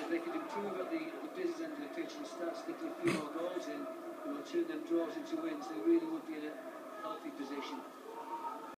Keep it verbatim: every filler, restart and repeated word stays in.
if they could improve at the, at the business end of the pitch and start sticking a few more goals in, you know, turn them draws into wins, they really would be in a healthy position.